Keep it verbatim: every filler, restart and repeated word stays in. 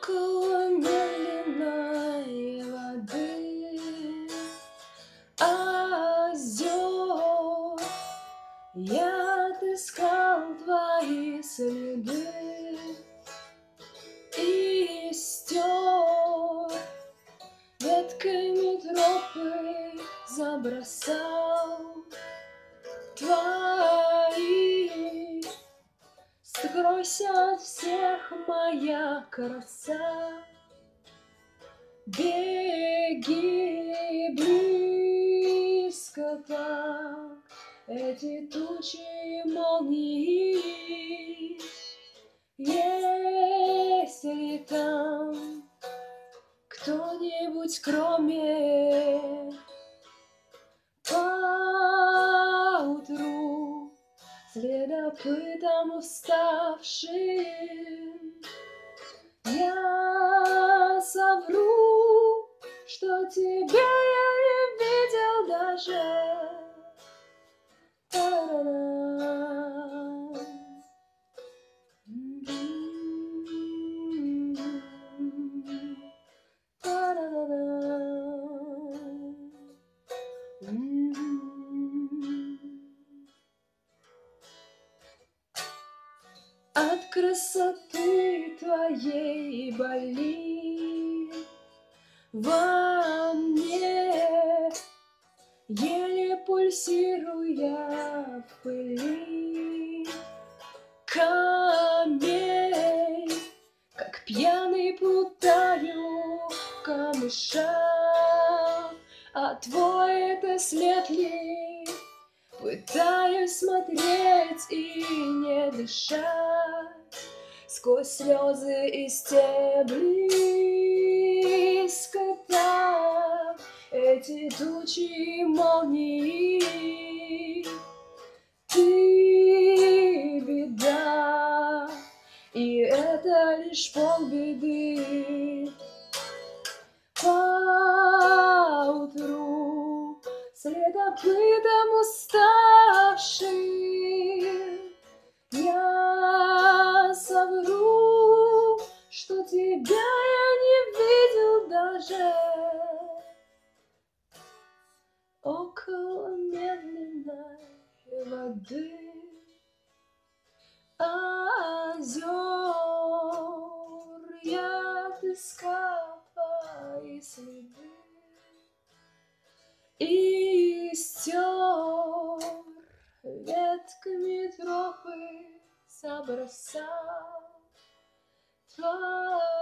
около медленной воды, озер. Я отыскал твои следы и стер, ветками тропы забросал твои. Скройся от всех, моя краса, беги близко так, эти тучи молнии. Если там кто-нибудь кроме поутру следопытом уставшим, я совру, что тебя я не видел даже. От красоты твоей болит во мне, еле пульсируя в пыли. Камень, как пьяный, плутаю в камышах, а твой это след ли? Пытаюсь смотреть и не дышать сквозь слезы и стебли. Близко так эти тучи молнии. Ты беда, и это лишь полбеды. Поутру следопытом уставшим я совру, что тебя я не видел даже. Около медленной воды, озер, я отыскал твои следы и стер, ветками тропы забросал твои.